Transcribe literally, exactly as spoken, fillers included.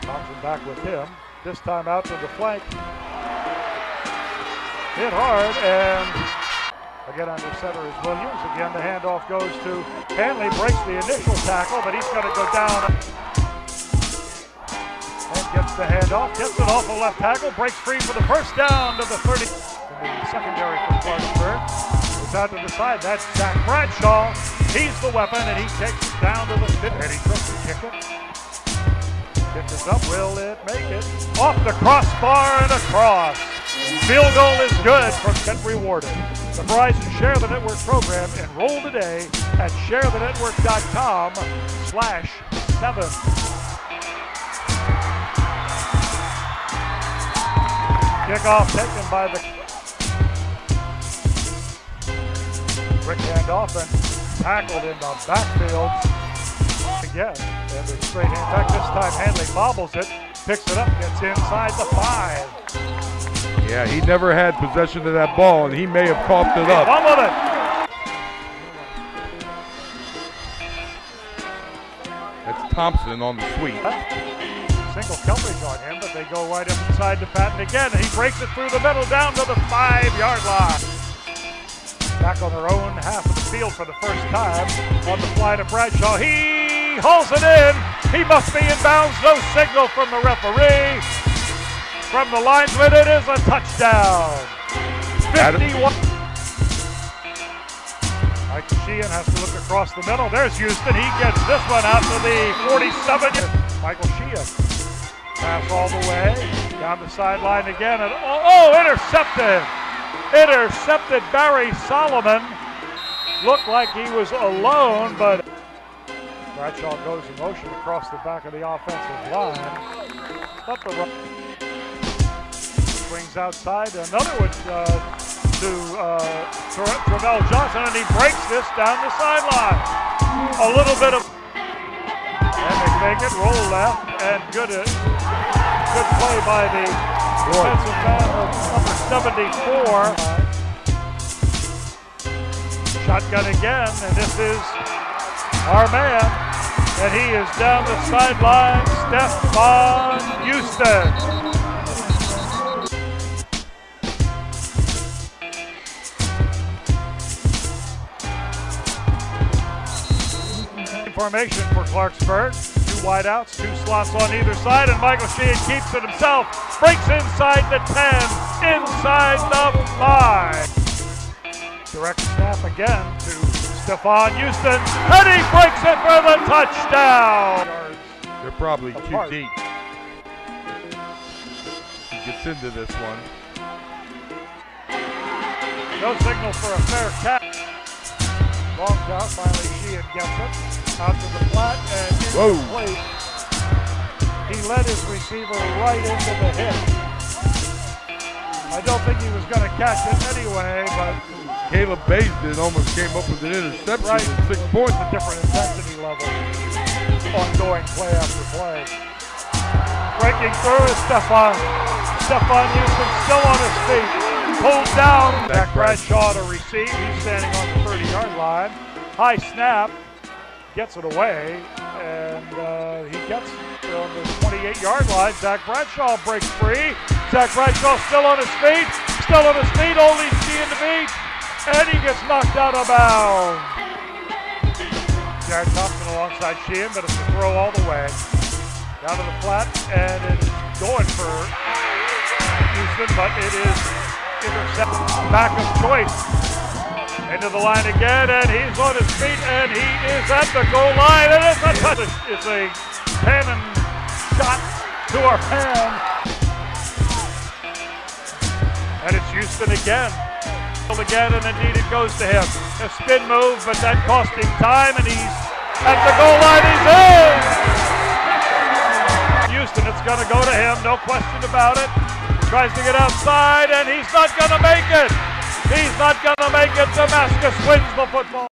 Thompson back with him. This time out to the flank. Hit hard, and again under center is Williams. Again, the handoff goes to Hanley. Breaks the initial tackle, but he's going to go down. And gets the handoff. Gets it off the left tackle. Breaks free for the first down to the thirty. In the secondary for Clarksburg. It's out to the side. That's Zach Bradshaw. He's the weapon, and he takes it down to the fifty. And he took the kick it. Kick is up. Will it make it? Off the crossbar and across. Field goal is good from Get Rewarded. The Verizon Share the Network program. Enroll today at share the network dot com slash seven. Kickoff taken by the quick handoff and tackled in the backfield again. And the straight hand back. This time Hanley bobbles it, picks it up, gets inside the five. Yeah, he never had possession of that ball, and he may have coughed it up. One with it. That's Thompson on the sweep. Single coverage on him, but they go right up inside to Patton again, and he breaks it through the middle down to the five-yard line. Back on their own half of the field for the first time on the fly to Bradshaw. He hauls it in. He must be in bounds. No signal from the referee. From the linesman, it is a touchdown. fifty-one. Mike Sheehan has to look across the middle. There's Houston. He gets this one out to the forty-seven. Michael Sheehan. Pass all the way. Down the sideline again. And oh, oh, intercepted. Intercepted Barry Solomon. Looked like he was alone, but Bradshaw goes in motion across the back of the offensive line. Up the run. Swings outside. Another one uh, to uh, Travell Johnson, and he breaks this down the sideline. A little bit of. And they make it roll left, and good, uh, good play by the defensive man of number seventy-four. Shotgun again, and this is our man, and he is down the sideline, Stephon Houston. Formation for Clarksburg. Two wideouts, two slots on either side, and Michael Sheehan keeps it himself. Breaks inside the ten, inside the five. Direct snap again to Stephon Houston, and he breaks it for the touchdown. They're probably Apart. too deep. He gets into this one. No signal for a fair catch. Long count, finally Sheehan gets it. Out to the flat and into Whoa. the plate. He led his receiver right into the hit. I don't think he was going to catch it anyway, but Caleb Baisden almost came up with an interception right. at six points. A different intensity level. Ongoing play after play. Breaking through is Stephon. Stephon Houston still on his feet. Pulled down. Zach Bradshaw to receive. He's standing on the thirty-yard line. High snap. Gets it away, and uh, he gets it on the twenty-eight-yard line. Zach Bradshaw breaks free. Zach Bradshaw still on his feet. Still on his feet. Only Sheehan to beat, and he gets knocked out of bounds. Jared Thompson alongside Sheehan, but it's a throw all the way. Down to the flat, and it's going for Houston, but it is intercepted. Back of choice. Into the line again, and he's on his feet, and he is at the goal line, and it's a touch. It's a cannon shot to our pan. And it's Houston again. Again, and indeed it goes to him. A spin move, but that cost him time, and he's at the goal line. He's in! Houston, it's going to go to him, no question about it. Tries to get outside, and he's not going to make it. He's not going to make it. Damascus wins the football.